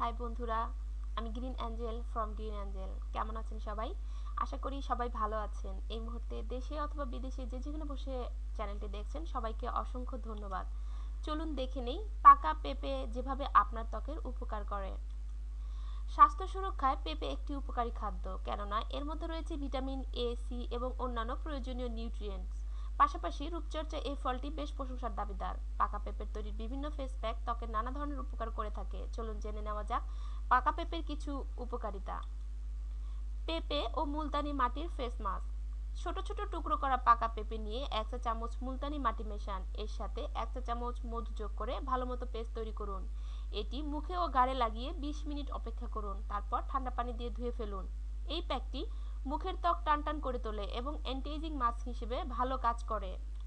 High বন্ধুরা, আমি green angel from green angel. কেমন আছেন সবাই? আশা করি সবাই ভালো আছেন। এই মুহূর্তে দেশে অথবা বিদেশে যে যেখানে বসে চ্যানেলটি দেখছেন সবাইকে অসংখ্য ধন্যবাদ। চলুন দেখে নেই পাকা পেঁপে যেভাবে আপনার ত্বকের উপকার করে। স্বাস্থ্য সুরক্ষায় পেঁপে একটি উপকারী খাদ্য, কেননা এর মধ্যে রয়েছে ভিটামিন এ, সি এবং অন্যান্য প্রয়োজনীয় নিউট্রিয়েন্টস। পাশাপাশি রূপচর্চায় এই ফলটি বেশ প্রশংসার দাবিদার। পাকা পেঁপের তৈরি বিভিন্ন ফেস প্যাক ত্বকের নানা ধরনের উপকার করে থাকে। চলুন জেনে নেওয়া যাক পাকা পেঁপের কিছু উপকারিতা। পেঁপে ও মুলতানি মাটির ফেস মাস্ক। ছোট ছোট টুকরো করা পাকা পেঁপে নিয়ে 1 চা চামচ মুলতানি মাটি মেশান। এর সাথে 1 চা চামচ মধু যোগ করে ভালোমতো পেস্ট তৈরি করুন। এটি মুখে ও গালে লাগিয়ে 20 মিনিট অপেক্ষা করুন। তারপর ঠান্ডা পানি দিয়ে ধুয়ে ফেলুন। এই প্যাকটি মুখের ত্বক টানটান করে তোলে এবং অ্যান্টি এজিং মাস্ক হিসেবে ভালো কাজ করে।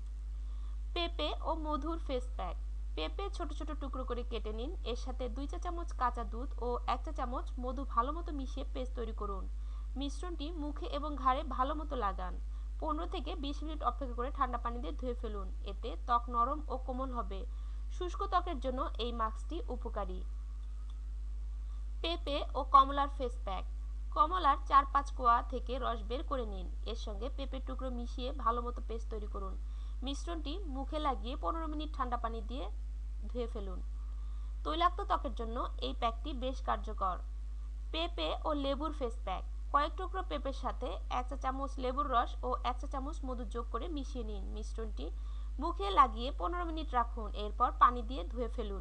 পেঁপে ও মধুর ফেস প্যাক। পেঁপে ছোট ছোট টুকরো করে কেটে নিন। এর সাথে 2 চা চামচ কাঁচা দুধ ও 1 চা চামচ মধু ভালোমতো মিশিয়ে পেস্ট তৈরি করুন। মিশ্রণটি মুখে এবং ঘাড়ে ভালোমতো লাগান। 15 থেকে 20 মিনিট অপেক্ষা করে ঠান্ডা পানি দিয়ে ধুয়ে ফেলুন। এতে ত্বক নরম ও কোমল হবে। শুষ্ক ত্বকের জন্য এই মাস্কটি উপকারী। পেঁপে ও কমলার ফেস প্যাক। কমলার 4-5 কোয়া থেকে রস বের করে নিন। এর সঙ্গে পেঁপের টুকরো মিশিয়ে ভালোমতো পেস্ট তৈরি করুন। মিশ্রণটি মুখে লাগিয়ে 15 মিনিট ঠান্ডা পানি দিয়ে ধুয়ে ফেলুন। তৈলাক্ত ত্বকের জন্য এই প্যাকটি বেশ কার্যকর। পেঁপে ও লেবুর ফেস প্যাক। কয়েক টুকরো পেঁপের সাথে 1 চা চামচ লেবুর রস ও 1 চা চামচ মধু যোগ করে মিশিয়ে নিন। মিশ্রণটি মুখে লাগিয়ে 15 মিনিট রাখুন। এরপর পানি দিয়ে ধুয়ে ফেলুন।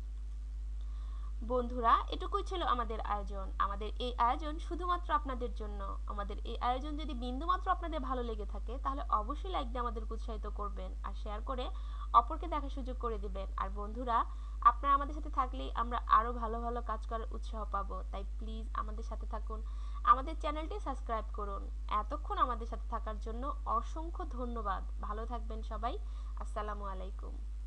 বন্ধুরা, এটুকুই ছিল আমাদের আয়োজন। আমাদের এই আয়োজন শুধুমাত্র আপনাদের জন্য। আমাদের এই আয়োজন যদি বিন্দুমাত্র আপনাদের ভালো লেগে থাকে তাহলে অবশ্যই লাইক দিয়ে আমাদেরকে উৎসাহিত করবেন আর শেয়ার করে অপরকে দেখার সুযোগ করে দিবেন। আর বন্ধুরা, আপনারা আমাদের সাথে থাকলেই আমরা আরো ভালো ভালো কাজ করার উৎসাহ পাবো। তাই প্লিজ আমাদের সাথে থাকুন, আমাদের চ্যানেলটি সাবস্ক্রাইব করুন। এতক্ষণ আমাদের সাথে থাকার জন্য অসংখ্য ধন্যবাদ। ভালো থাকবেন সবাই। আসসালামু আলাইকুম।